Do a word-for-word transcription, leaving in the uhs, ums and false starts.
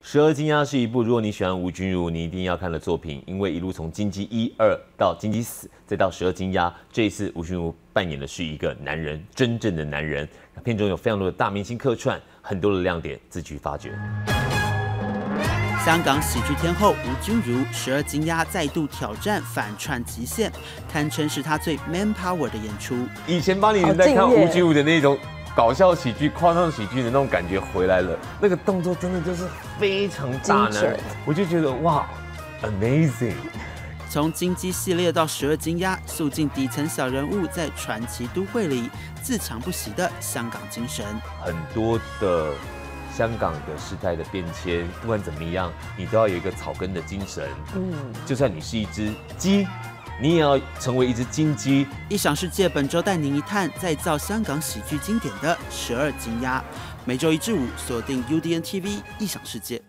十二金鸭是一部如果你喜欢吴君如，你一定要看的作品，因为一路从金鸡一、二到金鸡死，再到十二金鸭，这一次吴君如扮演的是一个男人，真正的男人。片中有非常多的大明星客串，很多的亮点自去发掘。 香港喜剧天后吴君如十二金鸭再度挑战反串极限，堪称是她最 man power 的演出。 以前八零年代看吴君如的那种搞笑喜剧、夸张喜剧的那种感觉回来了，那个动作真的就是非常大男人，我就觉得哇 ，amazing。 从金鸡系列到十二金鸭，诉尽底层小人物在传奇都会里自强不息的香港精神。 很多的香港的时代的变迁，不管怎么样，你都要有一个草根的精神。嗯，就算你是一只鸡，你也要成为一只金鸡。 异想世界本周带您一探再造香港喜剧经典的十二金鸭，每周一至五锁定 U D N T V 异想世界。